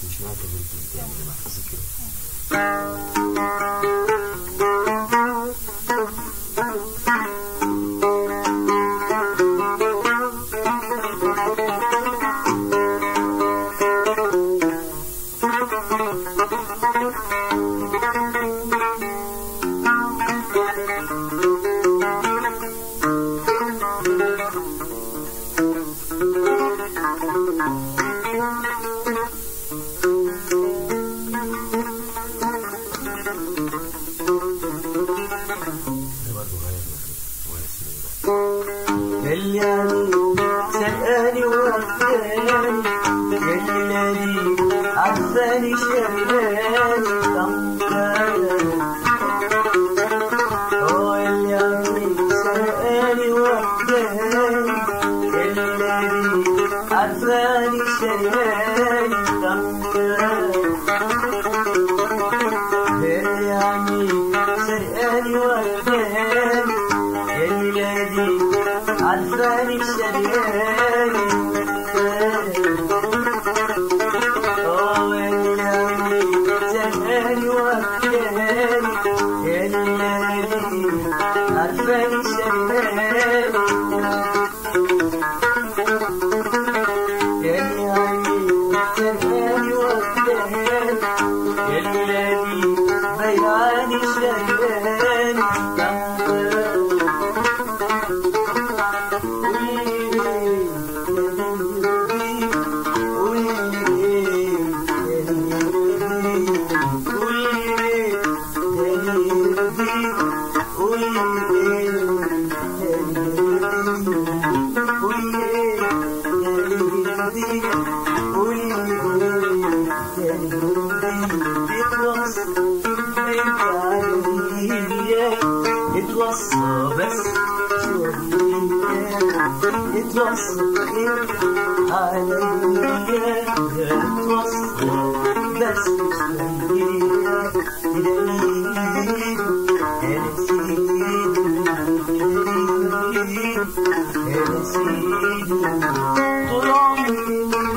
مش معاك الريتم تاني يا جماعة ذكر. يلياني سرقاني ووفاني يلياني عزاني شرياني طمطاني يلياني سرقاني ووفاني يلياني عزاني شرياني طمطاني يلياني سرقاني ووفاني يلياني عزاني شرياني ويلاني زهاني وفاني يلاني عزاني شرياني يلاني زهاني وفاني يلاني بيعاني شرياني اتوصى بس شوية اتوصى عليا اتوصى بس شوية دليل يا سيدي طول عمري